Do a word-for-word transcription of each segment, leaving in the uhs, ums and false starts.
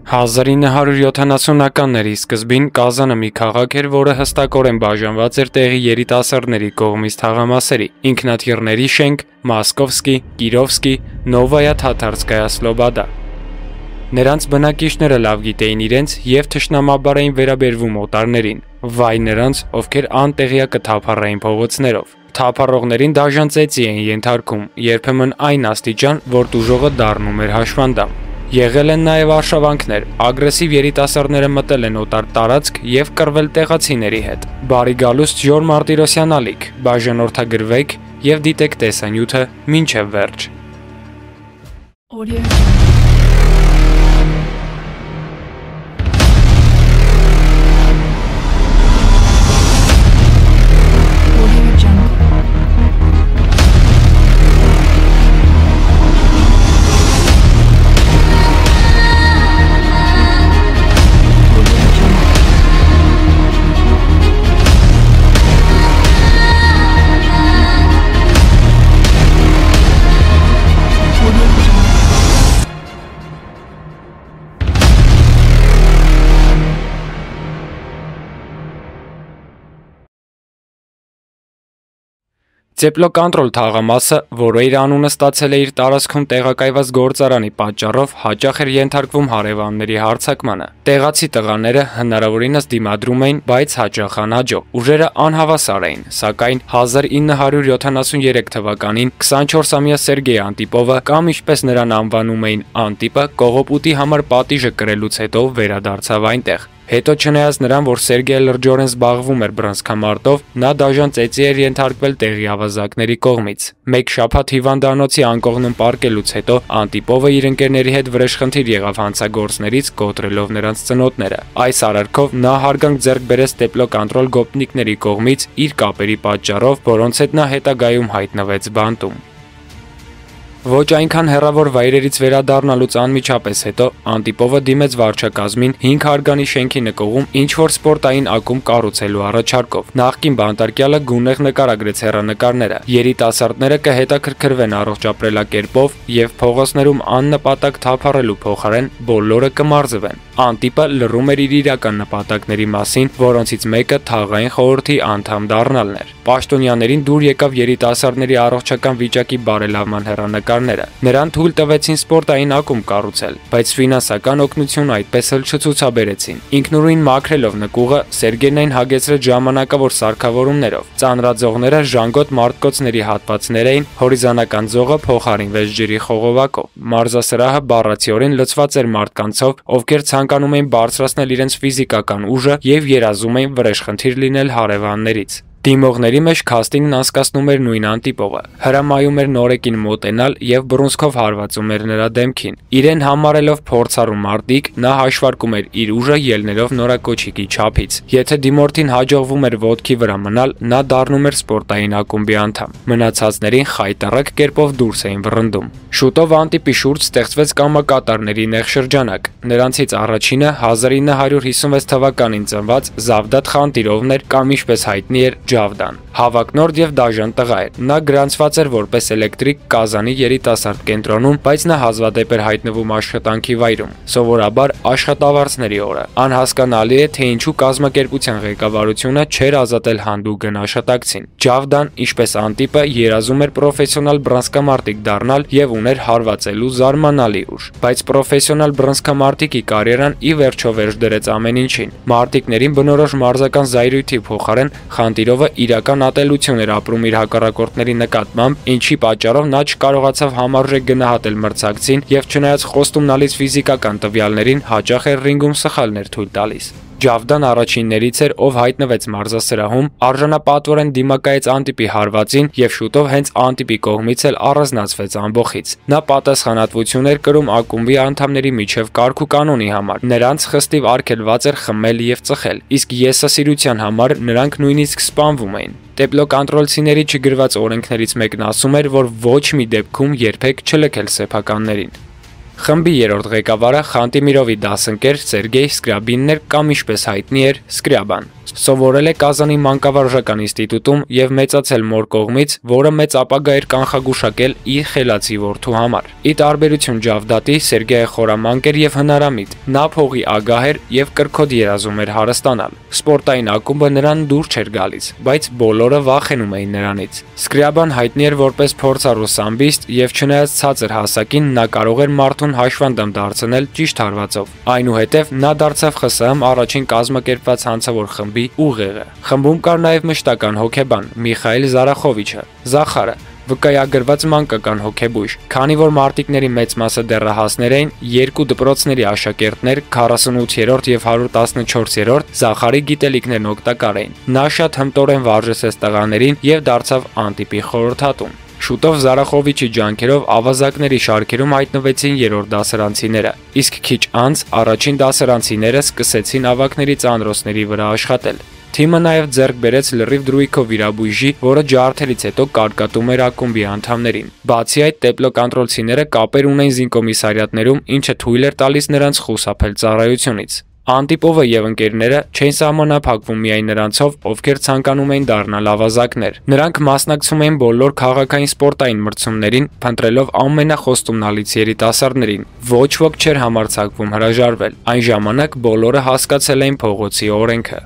հազար ինը հարյուր յոթանասունականների սկզբին Կազանը մի քաղաք էր, որը հստակորեն բաժանված էր տեղի երիտասարդների կողմից թաղամասերի՝ ինքնաթիռների շենք, Մոսկովսկի, Կիրովսկի, Նովայա Թաթարսկայա Սլոբոդա։ Նրանց բնակիչները լավ գիտեին իրենց և թշնամաբար էին վերաբերվում օտարներին, վայ նրանց, ովքեր անտեղյակը թափառային փողոցներով։ Թափառողներին դաժան ծեծի էին ենթարկում, երբեմն այն աստիճան, որ տուժողը դառնում էր հաշվանդամ։ Եղել են նաև արշավանքներ, ագրեսիվ երիտասարդները մտել են օտար տարածք և կռվել տեղացիների հետ։ Բարի գալուստ Ժոր Մարտիրոսյան ալիք, բաժանորդագրվեք և դիտեք տեսանյութը մինչև վերջ։ Տեպլոկոնտրոլ թաղամասը, որը իր անունը ստացել է իր տարածքում տեղակայված գործարանի պատճառով, հաճախ էր ենթարկվում հարևանների հարձակմանը։ Տեղացի տղաները հնարավորինս դիմադրում էին, բայց հաճախ անհաջող։ Ուժերը անհավասար էին, սակայն հազար ինը հարյուր յոթանասուներեք թվականին քսանչորսամյա Սերգեյ Անտիպովը, կամ ինչպես նրան անվանում էին Անտիպը, կողոպուտի համար պատիժը կրելուց հետո վերադարձավ այնտեղ։ Հետո չնայած նրան, որ Սերգեյը լրջորեն զբաղվում էր բռնցքամարտով, նա դաժան ծեծի էր ենթարկվել տեղի ավազակների կողմից։ Մեկ շաբաթ հիվանդանոցի անկողնում պառկելուց հետո Անտիպովը իր ընկերների հետ վրեժխնդիր եղավ հանցագործներից, կոտրելով նրանց ծնոտները։ Այս արարքով նա հարգանք ձեռք բերեց Տեպլոկոնտրոլ գոպնիկների կողմից իր կապերի պատճառով, որոնց հետ նա հետագայում հայտնվեց բանտում։ Ոչ այնքան հեռավոր վայրերից վերադառնալուց անմիջապես հետո Անտիպովը դիմեց վարչակազմին հինգ հարգանի շենքի նկողում ինչ-որ սպորտային ակումբ կառուցելու առաջարկով։ Նախկին բանտարկյալը գունեղ նկարագրեց հեռանկարները։ Երիտասարդները կհետաքրքրվեն առողջ ապրելակերպով և փողոցներում աննպատակ թափառելու փոխարեն բոլորը կմարզվեն։ Անտիպը լռում էր իր իրական նպատակների մասին, որոնցից մեկը թաղային խորհրդի անդամ դառնալն էր։ Պաշտոնյաներին դուր եկավ երիտասարդների առողջական վիճակի բարելավման հեռանկարները։ Նրան թույլ տվեցին սպորտային ակումբ կառուցել, բայց ֆինանսական օգնություն այդպես էլ չցուցաբերեցին։ Ինքնուրույն մաքրելով նկուղը, Սերգեյն այն հագեցրեց ժամանակավոր սարքավորումներով։ Ծանրաձողները ժանգոտ մարտկոցների հատվածներ էին, հորիզոնական ձողը փոխարինվեց ջրի խողովակով։ Մարզասրահը բառացիորեն լցված էր մարդկանցով, ովքեր ցանկանում էին բարձրացնել իրենց ֆիզիկական ուժը և երազում էին վրեժխնդիր լինել հարևաններից։ Դիմողների մեջ քաստինգն անցկացնում էր նույն Անտիպովը, հրամայում էր նորեկին մոտենալ և բռունցքով հարվածում էր նրա դեմքին։ Իրեն համարելով փորձառու մարտիկ, նա հաշվարկում էր իր ուժը ելնելով նորակոչիկի չափից։ Եթե դիմորդին հաջողվում էր ոտքի վրա մնալ, նա դառնում էր սպորտային ակումբի անդամ։ Մնացածներին խայտառակ կերպով դուրս էին վռնդում։ Շուտով Անտիպի շուրջ ստեղծվեց կամակատարների նեղ շրջանակ։ Նրանցից առաջինը հազար ինը հարյուր հիսունվեց թվականին ծնված Զավդաթ Խանտիրովն էր, կամ ինչպես հայտնի էր Ջավդան։ Հավակնորդ և դաժան տղա էր։ Նա գրանցված էր որպես էլեկտրիկ Կազանի երիտասարդ կենտրոնում, բայց նա հազվադեպ էր հայտնվում աշխատանքի վայրում, սովորաբար աշխատավարձների օրը։ Անհասկանալի է, թե ինչու կազմակերպության ղեկավարությունը չէր ազատել հանդուգն աշխատակցին։ Ջավդան, ինչպես Անտիպը, երազում էր պրոֆեսիոնալ բռնցքամարտիկ դառնալ և ուներ հարվածելու զարմանալի ուժ։ Բայց պրոֆեսիոնալ բռնցքամարտիկի կարիերան ի վերջո վերջ դրեց ամեն ինչին։ Մարտիկներին բնորոշ մարզական զայրույթի փոխարեն Խանտիրովը իրական ատելություն էր ապրում իր հակառակորդների նկատմամբ, ինչի պատճառով նա չկարողացավ համարժեք գնահատել մրցակցին և չնայած խոստումնալից ֆիզիկական տվյալներին, հաճախ էր ռինգում սխալներ թույլ տալիս։ Ջավդան առաջիններից էր, ով հայտնվեց մարզասրահում, արժանապատվորեն դիմակայեց Անտիպի հարվածին և շուտով հենց Անտիպի կողմից էլ առանձնացվեց ամբոխից։ Նա պատասխանատվություն էր կրում ակումբի անդամների միջև կարգ ու կանոնի համար։ Նրանց խստիվ արգելված էր խմել և ծխել, իսկ եսասիրության համար նրանք նույնիսկ սպանվում էին։ Տեպլոկոնտրոլցիների չգրված օրենքներից մեկն ասում էր, որ ոչ մի դեպքում երբեք չլքել սեփականներին։ Խմբի երրորդ ղեկավարը Խանտիմիրովի դասընկեր Սերգեյ Սկրյաբինն էր կամ ինչպես հայտնի էր Սկրյաբան։ Սովորել է Կազանի մանկավարժական ինստիտուտում եւ մեծացել մոր կողմից, որը մեծ ապագա էր կանխագուշակել իր խելացի որդու համար։ Ի տարբերություն Ջավդատի, Սերգեյը խորամանկ էր եւ հնարամիտ։ Նա փողի ագահ էր եւ կրքոտ երազում էր հարստանալ։ Սպորտային ակումբը նրան դուր չէր գալիս, բայց բոլորը վախենում էին նրանից։ Սկրյաբան հայտնի էր որպես փորձառու սամբիստ եւ չնայած ցածր հասակին նա կարող էր մարդուն հաշվանդամ դարձնել ճիշտ հարվածով։ Այնուհետև նա դարձավ ԽՍՀՄ առաջին կազմակերպված հանցավոր խմբի ուղեղը։ Խմբում կար նաև մշտական հոգեբան Միխայիլ Զարախովիչը, Զախարը, վկայագրված մանկական հոգեբույժ, քանի որ մարտիկների մեծ մասը դեռահասներ էին, երկու դպրոցների աշակերտներ, քառասունութերորդ եւ հարյուր տասնչորսերորդ Զախարի գիտելիքներն օգտակար էին։ Նա շատ հմտորեն վարժեցեց տղաներին եւ դարձավ անտիպի խորհրդատուն։ Շուտով Զարախովիչի ջանքերով ավազակների շարքերում հայտնվեցին երրորդ դասարանցիները, իսկ քիչ անց առաջին դասարանցիները սկսեցին ավագների ծանրոցների վրա աշխատել։ Թիմը նաև ձեռք բերեց լրիվ դրույքով վիրաբույժի, որը ջարդերից հետո կարկատում էր ակումբի անդամներին։ Բացի այդ, տեպլոկոնտրոլցիները կապեր ունեին զինկոմիսարիատներում, ինչը թույլ էր տալիս նրանց խուսափել ծառայությունից։ Անտիպովը եւ ընկերները չէին սահմանափակվում միայն նրանցով, ովքեր ցանկանում էին դառնալ ավազակներ։ Նրանք մասնակցում էին բոլոր քաղաքային սպորտային մրցումներին, փնտրելով ամենախոստումնալից երիտասարդներին։ Ոչ ոք չէր համարձակվում հրաժարվել։ Այն ժամանակ բոլորը հասկացել էին փողոցի օրենքը։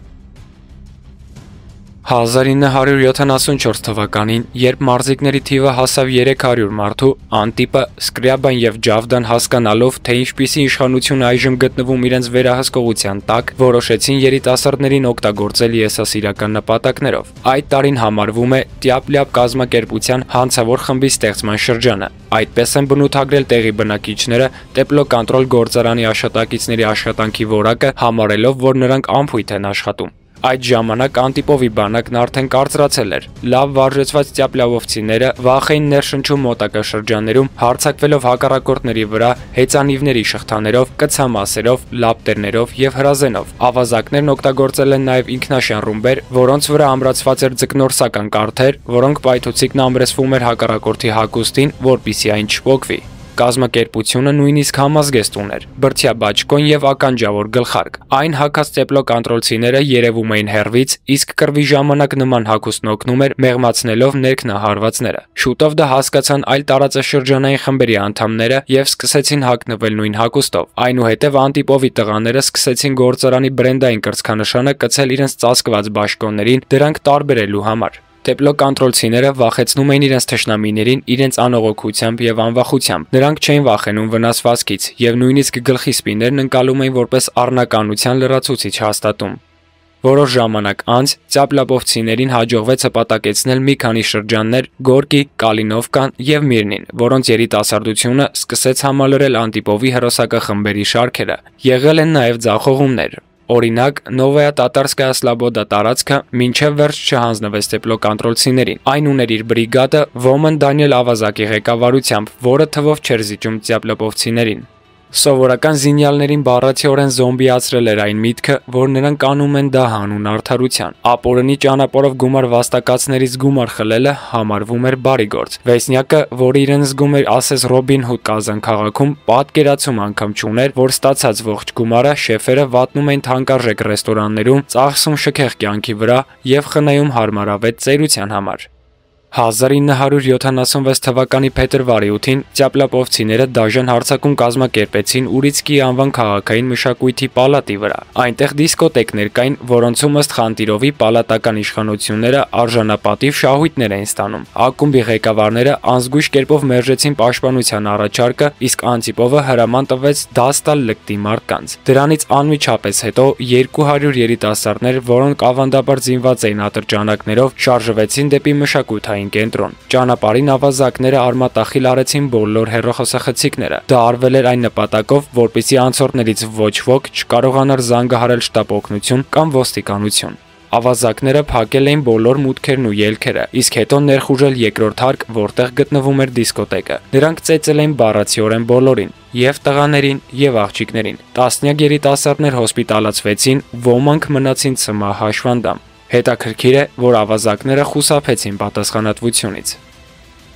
հազար ինը հարյուր յոթանասունչորդ թվականին, երբ մարզիկների թիվը հասավ երեք հարյուր մարդու, Անտիպը, Սկրյաբան եւ Ջավդան հասկանալով, թե ինչպիսի իշխանություն այժմ գտնվում իրենց վերահսկողության տակ, որոշեցին երիտասարդներին օգտագործել եսասիրական նպատակներով։ Այդ տարին համարվում է Տյապ-Լյապ կազմակերպության հանցավոր խմբի ստեղծման շրջանը։ Այդպես են բնութագրել տեղի բնակիչները տեպլոկոնտրոլ գործարանի աշխատակիցների աշխատանքի որակը, համարելով, որ նրանք անփույթ են աշխատում։ Այդ ժամանակ Անտիպովի բանակն արդեն կարծրացել էր։ Լավ վարժեցված տյապլավովցիները վախ էին ներշնչում մոտակա շրջաններում, հարձակվելով հակառակորդների վրա հեծանիվների շղթաներով, կցամասերով, լապտերներով եւ հրազենով։ Ավազակներն օգտագործել են նաեւ ինքնաշեն ռումբեր, որոնց վրա ամրացված էր ձկնորսական կարթեր, որոնք պայթուցիկն ամրեցվում էր հակառակորդի հագուստին, որպեսզի այն չպոկվի։ Կազմակերպությունը նույնիսկ համազգեստ ուներ, բրդյա բաճկոն եւ ականջավոր գլխարկ։ Այն հակած տեպլոկոնտրոլցիները երևում էին հեռվից, իսկ կռվի ժամանակ նման հագուստն օգնում էր մեղմացնելով ներքնահարվածները։ Շուտով դա հասկացան այլ տարածաշրջանային խմբերի անդամները եւ սկսեցին հագնվել նույն հագուստով։ Այնուհետև Անտիպովի տղաները սկսեցին գործարանի բրենդային կրծքանշանը կցել իրենց ծածկված բաճկոններին, դրանք տարբերելու համար։ Տեպլոկոնտրոլցիները վախեցնում էին իրենց թշնամիներին իրենց անողոքությամբ եւ անվախությամբ։ Նրանք չէին վախենում վնասվածքից եւ նույնիսկ գլխի սպիներն ընկալում էին որպես առնականության լրացուցիչ հաստատում։ Որոշ ժամանակ անց տյապլապովցիներին հաջողվեց հպատակեցնել մի քանի շրջաններ Գորկի, Կալինովկան եւ Միրնին, որոնց երիտասարդությունը սկսեց համալրել Անտիպովի հրոսակախմբերի շարքերը։ Եղել են նաեւ ձախողումներ։ Օրինակ, Նովայա Տատարսկայա Սլաբոդա տարածքը մինչև վերջ չհանձնվեց տեպլոկոնտրոլցիներին։ Այն ուներ իր բրիգադը Ոմն Դանիել Ավազակի ղեկավարությամբ, որը թվով չէր զիջում տյապլապովցիներին։ Սովորական զինյալներին բառացիորեն զոմբիացրել էր այն միտքը, որ նրանք անում են դա հանուն արդարության։ Ապօրինի ճանապարհով գումար վաստակածներից գումար խլելը համարվում էր բարի գործ։ Վեսնյակը, որը իրեն զգում էր ասես Ռոբին Հուդ Կազան քաղաքում, պատկերացում անգամ չուներ, որ ստացած ողջ գումարը շեֆերը վատնում են թանկարժեք ռեստորաններում, ծախսում շքեղ կյանքի վրա եւ խնայում հարմարավետ ծերության համար։ հազար ինը հարյուր յոթանասունվեց թվականի փետրվարի ութին տյապլապովցիները դաժան հարձակում կազմակերպեցին Ուրիցկի անվան քաղաքային մշակույթի պալատի վրա։ Այնտեղ դիսկոտեկներ կային, որոնցում ըստ Խանտիրովի պալատական իշխանությունները արժանապատիվ շահույթներ էին ստանում։ Ակումբի ղեկավարները անզգույշ կերպով մերժեցին պաշտպանության առաջարկը, իսկ Անտիպովը հրաման տվեց դաս տալ լկտի մարդկանց։ Դրանից անմիջապես հետո երկու հարյուր երիտասարդներ, որոնք ավանդաբար զինված էին ատրճանակներով, շարժվեցին դեպի մշակութային կենտրոն։ Ճանապարհին ավազակները արմատախիլ արեցին բոլոր հեռախոսախցիկները։ Դա արվել էր այն նպատակով, որպեսզի անցորդներից ոչ ոք չկարողանար զանգահարել շտապ օգնություն կամ ոստիկանություն։ Ավազակները փակել էին բոլոր մուտքերն ու ելքերը, իսկ հետո ներխուժել երկրորդ հարկ, որտեղ գտնվում էր դիսկոտեկը։ Նրանք ծեծել էին բառացիորեն բոլորին, եւ տղաներին, եւ աղջիկներին։ Տասնյակ երիտասարդներ հոսպիտալացվեցին, ոմանք մնացին ցմահ հաշվանդամ։ Հետաքրքիր է, որ ավազակները խուսափեցին պատասխանատվությունից։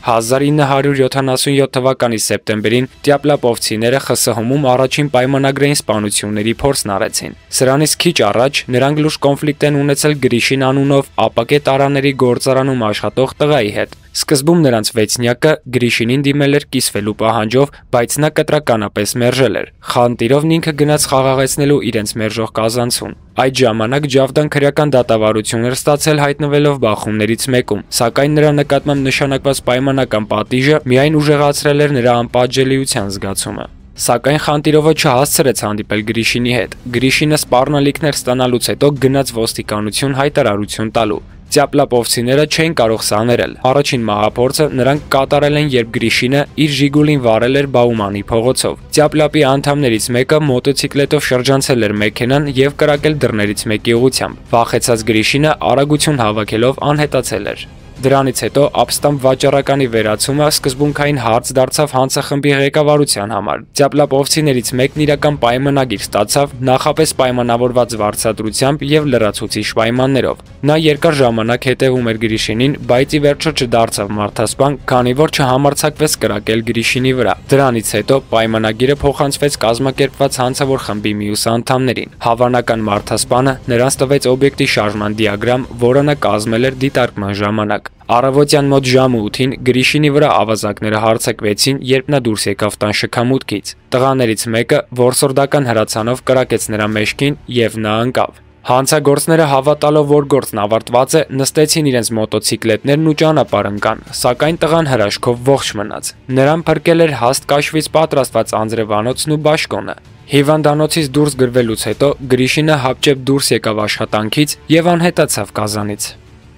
հազար ինը հարյուր յոթանասունյոթ թվականի սեպտեմբերին տյապլապովցիները Խ Սհ Հ-ում առաջին պայմանագրային սպանությունների փորձն արեցին։ Սրանից քիչ առաջ նրանք լուրջ կոնֆլիկտ են ունեցել Գրիշին անունով ապակե տարաների գործարանում աշխատող տղայի հետ։ Սկզբում նրանց վեցնյակը Գրիշինին դիմել էր կիսվելու պահանջով, բայց նա կտրականապես մերժել էր։ Խանտիրովն ինքը գնաց խաղաղեցնելու իրենց մերժող կազանցուն։ Այդ ժամանակ Ջավդան քրեական դատավարություն էր ստացել հայտնվելով բախումներից մեկում, սակայն նրա նկատմամբ նշանակված պայմանական պատիժը միայն ուժեղացրել էր նրա անպատժելիության զգացումը։ Սակայն Խանտիրովը չհասցրեց հանդիպել Գրիշինի հետ։ Գրիշինը սպառնալիքներ ստանալուց հետո գնաց ոստիկանություն հայտարարություն տալու։ Տյապլապովցիները չէին կարող սաներել։ Առաջին մահափորձը նրանք կատարել են, երբ Գրիշինը իր Ժիգուլին վարել էր Բաումանի փողոցով։ Տյապլապի անդամներից մեկը մոտոցիկլետով շրջանցել էր մեքենան եւ կրակել դռներից մեկի ուղղությամբ։ Վախեցած Գրիշինը արագություն հավաքելով անհետացել էր։ Դրանից հետո ապստամբ վաճառականի վերացումը սկզբունքային հարց դարձավ հանցախմբի ղեկավարության համար։ Տյապլապովցիներից մեկն իրական պայմանագիր ստացավ նախապես պայմանավորված վարձատրությամբ եւ լրացուցիչ պայմաններով։ Նա երկար ժամանակ հետևում էր Գրիշինին, բայց ի վերջո չդարձավ մարդասպան, քանի որ չհամարձակվեց կրակել Գրիշինի վրա։ Դրանից հետո պայմանագիրը փոխանցվեց կազմակերպված հանցավոր խմբի մյուս անդամներին։ Հավանական մարդասպանը նրանց տվեց օբյեկտի շարժման դիագրամ, որը նա կազմել էր դիտարկման ժամանակ։ Առավոտյան մոտ ժամը ութին Գրիշինի վրա ավազակները հարձակվեցին, երբ նա դուրս եկավ տան շքամուտքից։ Տղաներից մեկը որսորդական հրացանով կրակեց նրա մեջքին եւ նա ընկավ։ Հանցագործները հավատալով, որ գործն ավարտված է, նստեցին իրենց մոտոցիկլետներն ու ճանապարհ ընկան, սակայն տղան հրաշքով ողջ մնաց։ Նրան փրկել էր հաստ կաշվից պատրաստված անձրևանոցն ու բաշկոնը։ Հիվանդանոցից դուրս գրվելուց հետո Գրիշինը հապճեպ դուրս եկավ աշխատանքից եւ անհետացավ Կազանից։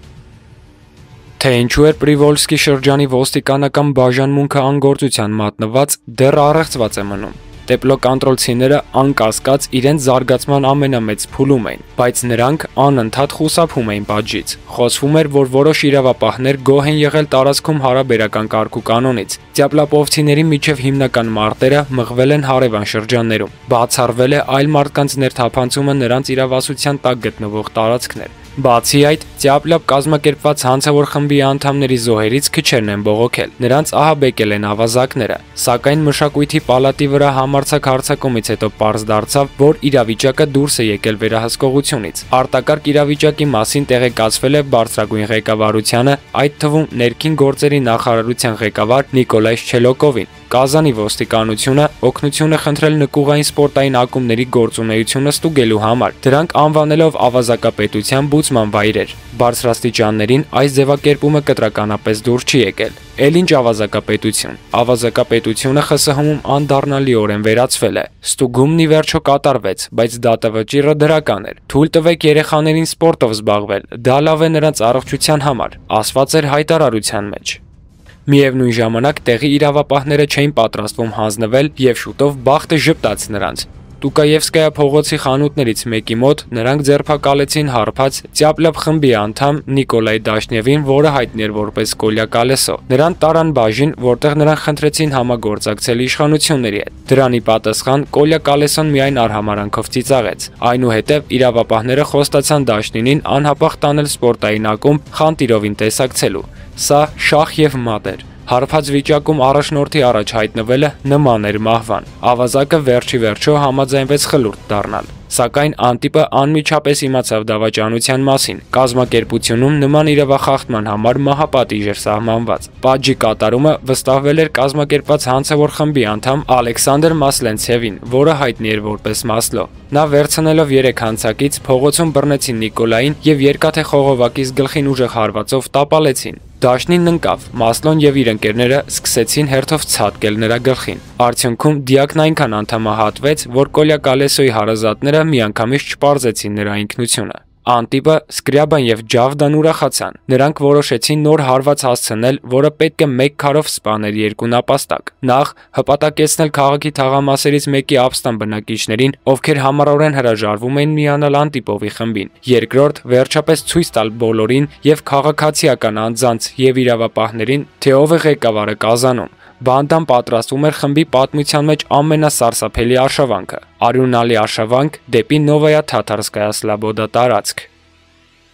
Թե ինչու էր Պրիվոլսկի շրջանի ոստիկանական բաժանմունքը անգործության մատնված, դեռ առեղծված է մնում։ Տեպլոկոնտրոլցիները անկասկած իրենց զարգացման ամենամեծ փուլում էին, բայց նրանք անընդհատ խուսափում էին պատժից։ Խոսվում էր, որ որոշ իրավապահներ գոհ են եղել տարածքում հարաբերական կարգու կանոնից։ Տյապլապովցիների միջև հիմնական մարտերը մղվել են հարևան շրջաններում։ Բացառվել է այլ մարդկանց ներթափանցումը նրանց իրավասության տակ գտնվող տարածքներ։ Բացի այդ, Տյապլապ կազմակերպված հանցավոր խմբի անդամների զոհերից քչերն են բողոքել։ Նրանց ահաբեկել են ավազակները, սակայն մշակույթի պալատի վրա համարձակ հարձակումից հետո պարզ դարձավ, որ իրավիճակը դուրս է եկել վերահսկողությունից։ Արտակարգ իրավիճակի մասին տեղեկացվել է բարձրագույն ղեկավարությանը, այդ թվում ներքին գործերի նախարարության ղեկավար Նիկոլայ Շչելոկովին։ Կազանի ոստիկանությունը օգնություն է խնդրել նկուղային սպորտային ակումբների գործունեությունը ստուգելու համար, դրանք անվանելով ավազակապետության բուծման վայրեր։ Բարձրաստիճաններին այս ձևակերպումը կտրականապես դուր չի եկել։ Էլ ինչ ավազակապետություն։ Ավազակապետությունը Խ Սհ Հ-ում անդառնալիորեն վերացվել է։ Ստուգումն ի վերջո կատարվեց, բայց դատավճիռը դրական էր։ Թույլ տվեք երեխաներին սպորտով զբաղվել, դա լավ է նրանց առողջության համար, ասված էր հայտարարության մեջ։ Միևնույն ժամանակ տեղի իրավապահները չէին պատրաստվում հանձնվել եւ շուտով բախտը ժպտաց նրանց։ Տուկաևսկայա փողոցի խանութներից մեկի մոտ նրանք ձերբակալեցին հարբած Տյապլապ խմբի անդամ Նիկոլայ Դաշնևին, որը հայտնի էր որպես Կոլյա Կալեսո։ Նրան տարան բաժին, որտեղ նրանք խնդրեցին համագործակցել իշխանությունների հետ։ Դրանի պատասխան Կոլյա Կալեսոն միայն արհամարանքով ծիծաղեց։ Այնուհետև իրավապահները խոստացան Դաշնինին անհապաղ տանել սպորտային ակումբ Խանտիրովին տեսակցելու։ Սա շախ եւ մատ էր։ Հարբած վիճակում առաջնորդի առաջ հայտնվելը նման էր մահվան։ Ավազակը վերջի վերջո համաձայնվեց խլուրդ դառնալ։ Սակայն Անտիպը անմիջապես իմացավ դավաճանության մասին։ Կազմակերպությունում նման իրավախախտման համար մահապատիժ էր սահմանված։ Պատժի կատարումը վստահվել էր կազմակերպված հանցավոր խմբի անդամ Ալեքսանդր Մասլենցևին, որը հայտնի էր որպես Մասլո։ Նա վերցնելով երեք հանցակից փողոցում բռնեցին Նիկոլային եւ երկաթե խողովակից գլխին ուժեղ հարվածով տապալեցին։ Դաշնին ընկավ, Մասլոն եւ իր ընկերները սկսեցին հերթով ցատկել նրա գլխին։ Արդյունքում դիակն այնքան անդամահատվեց, որ Կոլյա Կալեսոյի հարազատները միանգամից չպարզեցին նրա ինքնությունը։ Անտիպը, Սկրյաբան եւ Ջավդան ուրախացան։ Նրանք որոշեցին նոր հարված հասցնել, որը պետք է մեկ քարով սպաներ երկու նապաստակ։ Նախ հպատակեցնել քաղաքի թաղամասերից մեկի ապստան բնակիչներին, ովքեր համառորեն հրաժարվում էին միանալ Անտիպովի խմբին։ Երկրորդ, վերջապես ցույց տալ բոլորին եւ քաղաքացիական անձանց եւ իրավապահներին, թե ով է ղեկավարը Կազանում։ Բանդան պատրաստվում էր խմբի պատմության մեջ ամենասարսափելի արշավանքը՝ արյունալի արշավանք դեպի Նովայա Թաթարսկայա Սլաբոդա տարածք։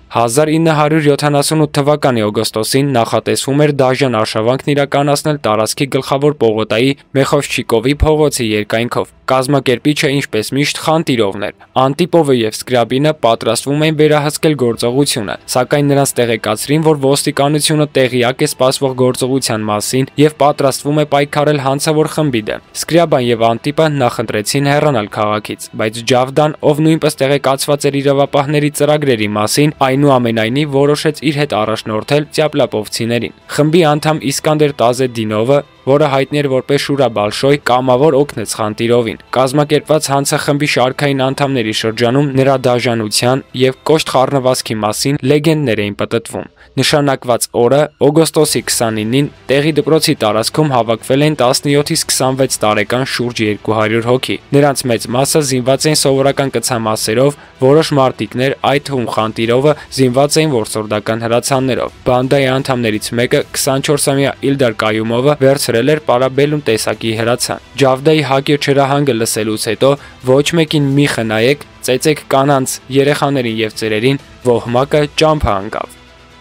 հազար ինը հարյուր յոթանասունութ թվականի օգոստոսին նախատեսվում էր դաժան արշավանքն իրականացնել տարածքի գլխավոր պողոտայի Մեխովչիկովի փողոցի երկայնքով։ Կազմակերպիչը ինչպես միշտ Խանտիրովն էր։ Անտիպովը եւ Սկրյաբինը պատրաստվում էին վերահսկել գործողությունը, սակայն նրանց տեղեկացրին, որ ոստիկանությունը տեղյակ է սպասվող գործողության մասին եւ պատրաստվում է պայքարել հանցավոր խմբի դեմ։ Սկրյաբան եւ Անտիպը նախընտրեցին հեռանալ քաղաքից, բայց Ջավդան, ով նույնպես տեղեկացված էր իրավապահների ծրագրերի մասին, այնուամենայնիվ որոշեց իր հետ առաջնորդել տյապլապովցիներին։ Խմբի անդամ Իսկանդեր Տազեդինովը, որը հայտնի էր որպես Շուրա Բալշոյ, կամավոր օգնեց Խանտիրովին։ Կազմակերպված հանցախմբի շարքային անդամների շրջանում նրա դաժանության եւ կոշտ խառնվածքի մասին լեգենդներ էին պտտվում։ Նշանակված օրը օգոստոսի քսանինին տեղի դպրոցի տարածքում հավաքվել են տասնյոթից քսանվեց տարեկան շուրջ երկու հարյուր հոգի։ Նրանց մեծ մասը զինված էին սովորական կցամասերով, որոշ մարտիկներ, այդ թվում Խանտիրովը, զինված էին որսորդական հրացաններով։ Բանդայի անդամներից մեկը քսանչորսամյա Իլդար Կայումովը վերցրել էր պարաբելում տեսակի հրացան։ Ջավդայի հակի չրահանգը լսելուց հետո ոչ մեկին մի խնայեք, ծեծեք կանանց, երեխաներին եւ ծերերին, ոհմակը ճամփա ընկավ։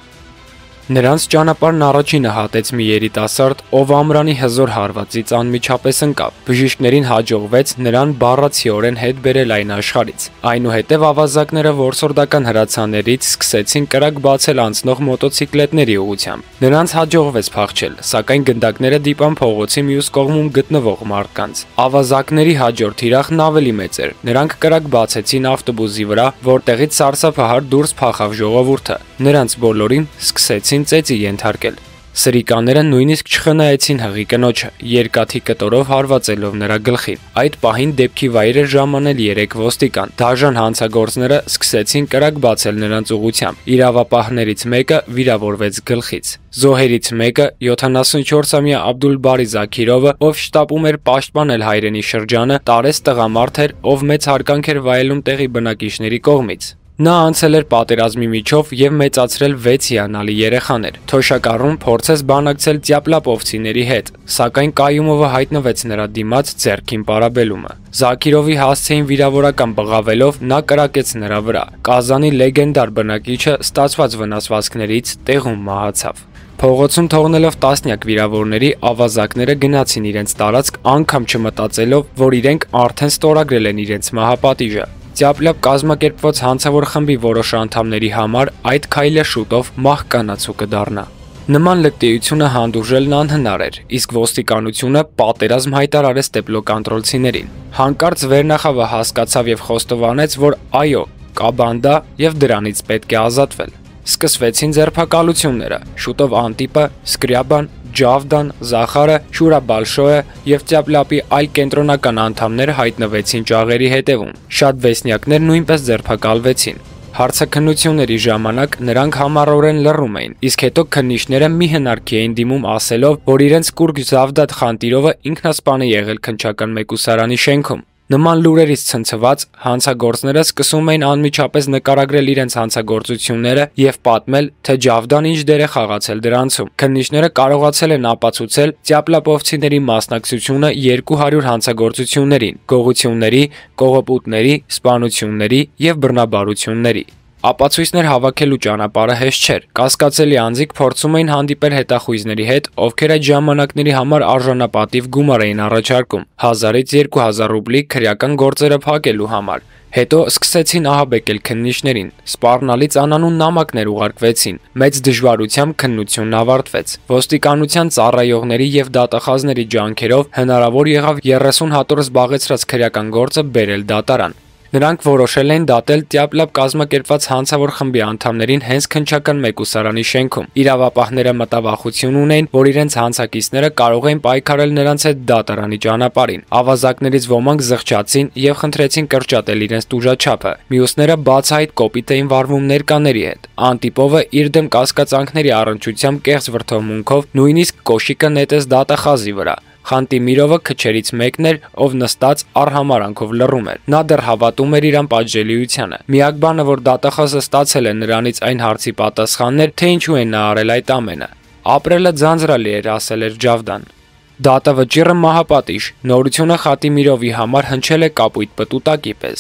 Նրանց ճանապարհն առաջինը հատեց մի երիտասարդ, ով ամրանի հզոր հարվածից անմիջապես ընկավ։ Բժիշկներին հաջողվեց նրան բառացիորեն հետ բերել այն աշխարհից։ Այնուհետև ավազակները որսորդական հրացաններից սկսեցին կրակ բացել անցնող մոտոցիկլետների ուղղությամբ։ Նրանց հաջողվեց փախչել, սակայն գնդակները դիպան փողոցի մյուս կողմում գտնվող մարդկանց։ Ավազակների հաջորդ թիրախն ավելի մեծ էր։ Նրանք կրակ բացեցին ավտոբուսի վրա, որտեղից սարսափահար դուրս փախավ ժողովուրդը։ Նրանց բոլորին սկսեցին ծեծի ենթարկել։ Սրիկաները նույնիսկ չխնայեցին հղի կնոջը, երկաթի կտորով հարվածելով նրա գլխին։ Այդ պահին դեպքի վայր էր ժամանել երեք ոստիկան։ Դաժան հանցագործները սկսեցին կրակ բացել նրանց ուղղությամբ։ Իրավապահներից մեկը վիրավորվեց գլխից։ Զոհերից մեկը յոթանասունչորսամյա Աբդուլբարի Զաքիրովը, ով շտապում էր պաշտպանել հայրենի շրջանը, տարեց տղամարդ էր, ով մեծ հարգանք էր վայելում տեղի բնակիչների կողմից։ Նա անցել էր պատերազմի միջով եւ մեծացրել վեց հիանալի երեխաներ։ Թոշակառուն փորձեց բանակցել տյապլապովցիների հետ, սակայն Կայումովը հայտնվեց նրա դիմաց ձեռքին պարաբելումը։ Զաքիրովի հասցեին վիրավորական բղավելով նա կրակեց նրա վրա։ Կազանի լեգենդար բնակիչը ստացված վնասվածքներից տեղում մահացավ։ Փողոցում թողնելով տասնյակ վիրավորների, ավազակները գնացին իրենց տարածք, անգամ չմտածելով, որ իրենք արդեն ստորագրել են իրենց մահապատիժը։ Տյապլապ կազմակերպված հանցավոր խմբի որոշ անդամների համար այդ քայլը շուտով մահկանացու կդառնա։ Նման լկտիությունը հանդուրժելն անհնար էր, իսկ ոստիկանությունը պատերազմ հայտարարեց տեպլոկոնտրոլցիներին։ Հանկարծ վերնախավը հասկացավ եւ խոստովանեց, որ այո, կա բանդա եւ դրանից պետք է ազատվել։ Սկսվեցին ձերբակալությունները։ Շուտով Անտիպը, Սկրյաբան, Ջավդան, Զախարը, Շուրա Բալշոյը եւ Տյապլապի այլ կենտրոնական անդամները հայտնվեցին ճաղերի հետևում։ Շատ վեսնյակներ նույնպես ձերբակալվեցին։ Հարցաքննությունների ժամանակ նրանք համառորեն լռում էին, իսկ հետո քննիչները մի հնարքի էին դիմում ասելով, որ իրենց կուրգ Զավդատ Խանտիրովը ինքնասպան է եղել քննչական մեկուսարանի շենքում։ Նման լուրերից ցնցված հանցագործները սկսում էին անմիջապես նկարագրել իրենց հանցագործությունները եւ պատմել, թե Ջավդան ինչ դեր է խաղացել դրանցում։ Քննիչները կարողացել են ապացուցել տյապլապովցիների մասնակցությունը երկու հարյուր հանցագործություններին՝ գողությունների, կողոպուտների, սպանությունների եւ բռնաբարությունների։ Ապացույցներ հավաքելու ճանապարհը հեշտ չէր։ Կասկածելի անձիկ փորձում էին հանդիպել հետախույզների հետ, ովքեր այդ ժամանակների համար արժանապատիվ գումար էին առաջարկում՝ հազարից երկու հազար ռուբլի քրեական գործերը փակելու համար։ Հետո սկսեցին ահաբեկել քննիչներին։ Սպառնալից անանուն նամակներ ուղարկվեցին։ Մեծ դժվարությամբ քննությունն ավարտվեց։ Ոստիկանության ծառայողների եւ դատախազների ջանքերով հնարավոր եղավ երեսուն հատոր զբաղեցրած քրեական գործը բերել դատարան։ Նրանք որոշել են դատել տյապլապ կազմակերպված հանցավոր խմբի անդամներին հենց քննչական մեկուսարանի շենքում։ Իրավապահները մտավախություն ունեն, որ իրենց հանցակիցները կարող են պայքարել նրանց հետ դատարանի ճանապարհին։ Ավազակներից ոմանք զղջացին եւ խնդրեցին կրճատել իրենց տուժաչափը։ Մյուսները բացահայտ կոպիտ էին վարվում ներկաների հետ։ Անտիպովը իր դեմ կասկածանքների առնչությամբ կեղծ վրդովմունքով նույնիսկ կոշիկը նետեց դատախազի վրա։ Խանտիմիրովը քչերից մեկն էր, ով նստած արհամարանքով լռում էր։ Նա դեռ հավատում էր իր անպատժելիությանը։ Միակ բանը, որ դատախազը ստացել է նրանից այն հարցի պատասխանն էր, թե ինչու են նա արել այդ ամենը։ Ապրելը ձանձրալի էր, ասել էր Ջավդան։ Դատավճիռը մահապատիժ, նորությունը Խանտիմիրովի համար հնչել է կապույտ պտուտակի պես։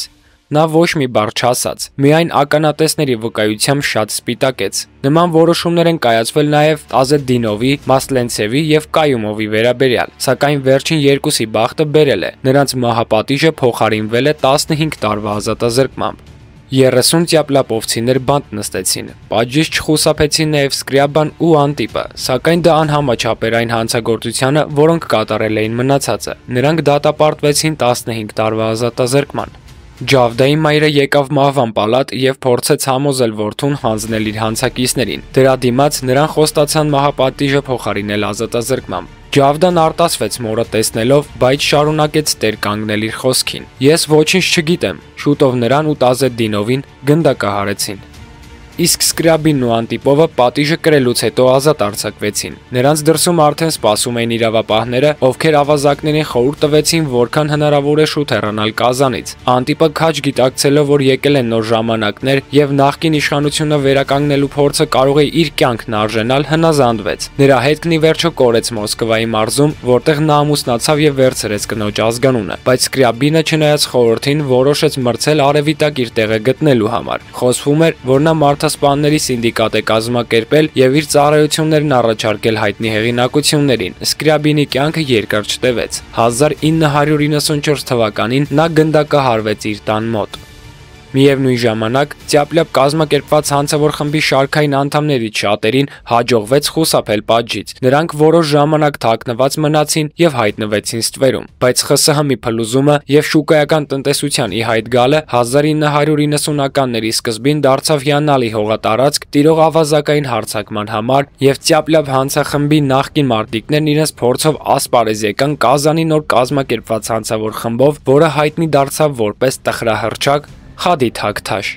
Նա ոչ մի բառ չասաց, միայն ականատեսների վկայությամբ շատ սպիտակեց։ Նման որոշումներ են կայացվել նաև Ազեդդինովի, Մասլենցևի եւ Կայումովի վերաբերյալ, սակայն վերջին երկուսի բախտը բերել է, նրանց մահապատիժը փոխարինվել է տասնհինգ տարվա ազատազրկմամբ։ երեսուն տյապլապովցիներ բանտ նստեցին, պատժից չխուսափեցին նաև Սկրյաբան ու Անտիպը, սակայն դա անհամաչափ էր այն հանցագործությանը, որոնք կատարել էին մնացածը, նրանք դատապարտվեցին տասնհինգ տարվա ազատազրկման։ Ջավդայի մայրը եկավ մահվան պալատ եւ փորձեց համոզել որդուն հանձնել իր հանցակիցներին, դրա դիմաց նրան խոստացան մահապատիժը փոխարինել ազատազրկմամբ։ Ջավդան արտասվեց մորը տեսնելով, բայց շարունակեց տեր կանգնել իր խոսքին։ Ես ոչինչ չգիտեմ, շուտով նրան ու Ազեդդինովին գնդակահարեցին։ Իսկ Սկրյաբինն ու Անտիպովը պատիժը կրելուց հետո ազատ արձակվեցին։ Նրանց դրսում արդեն սպասում էին իրավապահները, ովքեր ավազակներին խորհուրդ տվեցին, որքան հնարավոր է շուտ հեռանալ Կազանից։ Անտիպը քաջ գիտակցելով, որ եկել են նոր ժամանակներ եւ նախկին իշխանությունը վերականգնելու փորձը կարող է իր կյանքն արժենալ, հնազանդվեց։ Նրա հետքն ի վերջո կորեց Մոսկվայի մարզում, որտեղ նա ամուսնացավ եւ վերցրեց կնոջ ազգանունը, բայց Սկրյաբինը, չնայած խորհրդին, որոշեց մրցել արևի տակ իր տեղը գտնելու համար։ Խոսվում էր, որ նա Մարդասպանների սինդիկատ է կազմակերպել եւ իր ծառայություններն առաջարկել հայտնի հեղինակություններին։ Սկրյաբինի կյանքը երկար չտևեց։ հազար ինը հարյուր իննսունչորս թվականին նա գնդակահարվեց իր տան մոտ։ Միևնույն ժամանակ Տյապլապ կազմակերպված հանցավոր խմբի շարքային անդամներից շատերին հաջողվեց խուսափել պատժից։ Նրանք որոշ ժամանակ թաքնված մնացին եւ հայտնվեցին ստվերում, բայց ԽՍՀՄ-ի փլուզումը եւ շուկայական տնտեսության ի հայտ գալը հազար ինը հարյուր իննսունականների սկզբին դարձավ հիանալի հողատարածք տիրող ավազակային հարձակման համար եւ Տյապլապ հանցախմբի նախկին մարտիկներն իրենց փորձով ասպարեզ եկան Կազանի նոր կազմակերպված հանցավոր խմբով, որը հայտնի դարձավ որպես տխրահռչակ Խադի Թաքթաշ։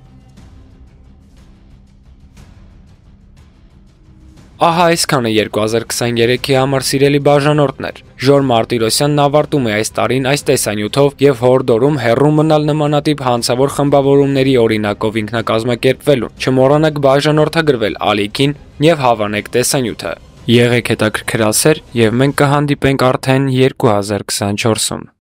Ահա այսքանը երկու հազար քսաներեքի համար սիրելի բաժանորդներ։ Ժոր Մարտիրոսյանն ավարտում է այս տարին այս տեսանյութով եւ հորդորում հեռու մնալ նմանատիպ հանցավոր խմբավորումների օրինակով ինքնակազմակերպվելուն։ Չմոռանաք բաժանորդագրվել ալիքին եւ հավանեք տեսանյութը։ Եղեք հետաքրքրասեր եւ մենք կհանդիպենք արդեն երկու հազար քսանչորսում։